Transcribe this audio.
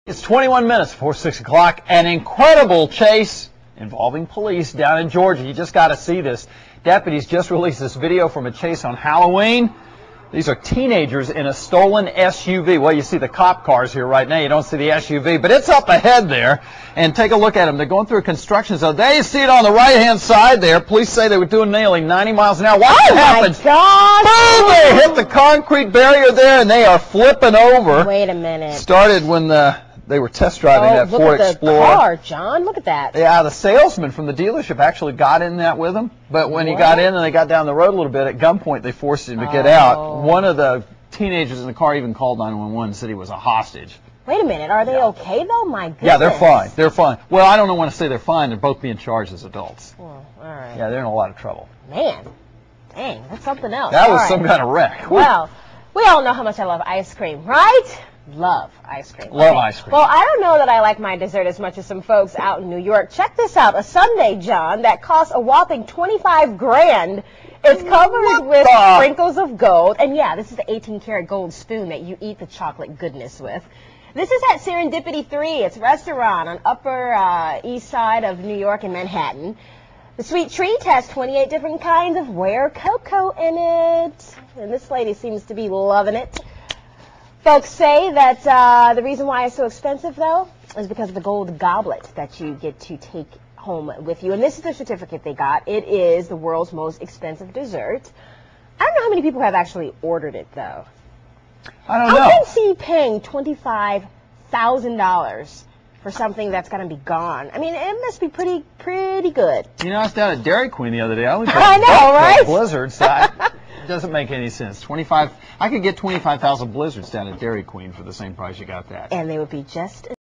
It's 21 minutes before 6 o'clock. An incredible chase involving police down in Georgia. You just got to see this. Deputies just released this video from a chase on Halloween. These are teenagers in a stolen SUV. Well, you see the cop cars here right now. You don't see the SUV, but it's up ahead there. And take a look at them. They're going through a construction zone. There you see it on the right-hand side there. Police say they were doing nearly 90 miles an hour. What happened? Oh, my God. Boom! They hit the concrete barrier there, and they are flipping over. Wait a minute. Started when they were test driving that Ford Explorer. Look at the car, John. Look at that. Yeah, the salesman from the dealership actually got in that with him. But when he got in and they got down the road a little bit, at gunpoint, they forced him to get out. One of the teenagers in the car even called 911 and said he was a hostage. Wait a minute. Are they okay, though? My goodness. Yeah, they're fine. They're fine. Well, I don't want to say they're fine. They're both being charged as adults. Well, all right. Yeah, they're in a lot of trouble. Man. Dang, that's something else. That was some kind of wreck. Well, we all know how much I love ice cream, right? Love ice cream. Love ice cream. Well, I don't know that I like my dessert as much as some folks out in New York. Check this out. A sundae, John, that costs a whopping 25 grand. It's covered with sprinkles of gold. And yeah, this is the 18-karat gold spoon that you eat the chocolate goodness with. This is at Serendipity 3. It's a restaurant on Upper East Side of New York in Manhattan. The sweet treat has 28 different kinds of rare cocoa in it. And this lady seems to be loving it. Folks say that the reason why it's so expensive, though, is because of the gold goblet that you get to take home with you. And this is the certificate they got. It is the world's most expensive dessert. I don't know how many people have actually ordered it, though. I don't know. I can see paying $25,000 for something that's going to be gone. I mean, it must be pretty good. You know, I was down at Dairy Queen the other day. I only paid I know, right? Blizzard, so it doesn't make any sense. I could get 25,000 Blizzards down at Dairy Queen for the same price you got that. And they would be just